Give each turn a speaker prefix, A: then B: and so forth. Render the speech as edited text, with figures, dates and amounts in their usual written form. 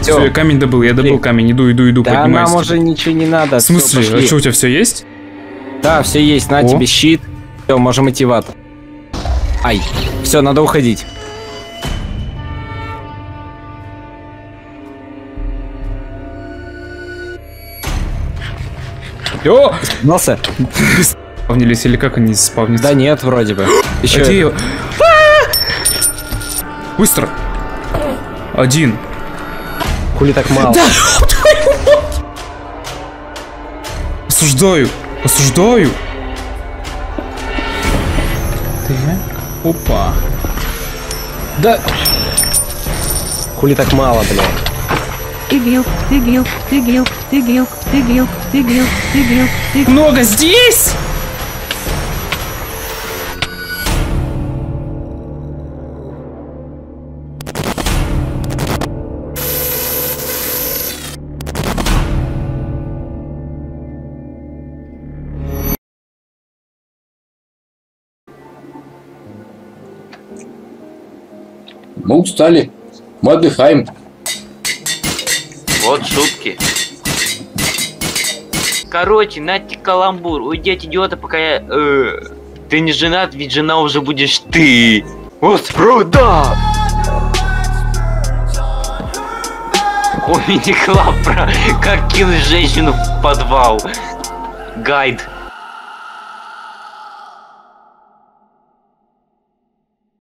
A: Все, я камень добыл, я добыл камень, иду,
B: Да
A: поднимаюсь.
B: нам уже ничего не надо.
A: В смысле? А что, у тебя все есть?
B: Да, все есть, на тебе щит. Все, можем идти в ад. Ай, все, надо уходить.
A: О!
B: Носа?
A: Спавнились или как они спавнятся?
B: Да нет, вроде бы. Еще.
A: Где? Быстро! Один.
B: Хули так мало?
A: Да! Осуждаю! Осуждаю! Так. Опа. Да!
B: Хули так мало, блядь?
A: Много здесь!
C: Мы устали. Мы отдыхаем.
D: Вот шутки. Короче, нате каламбур. Уйди от идиота, пока я... Ты не женат, ведь жена уже будешь ты. Вот, да! Ой, мини-клаб про как кинуть женщину в подвал. Гайд.